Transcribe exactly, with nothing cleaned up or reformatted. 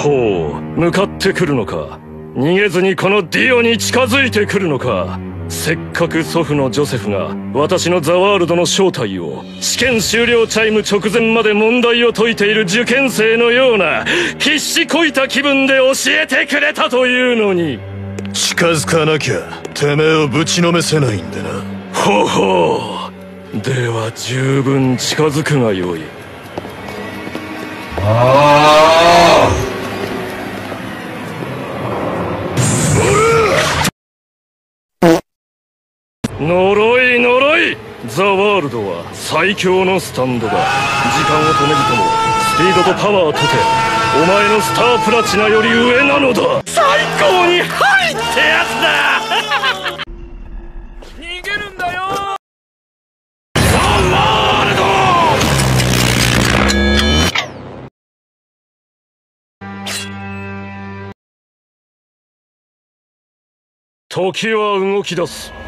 ほう、向かってくるのか。逃げずにこのディオに近づいてくるのか。せっかく祖父のジョセフが私のザワールドの正体を試験終了チャイム直前まで問題を解いている受験生のような必死こいた気分で教えてくれたというのに。 近づかなきゃてめえをぶちのめせないんでな。 ほほう、では十分近づくがよい。ああ、呪い呪い。ザワールドは最強のスタンドだ。時間を止めずともスピードとパワーとてお前のスタープラチナより上なのだ。最高に入ってやつだ逃げるんだよザワールド。時は動き出す。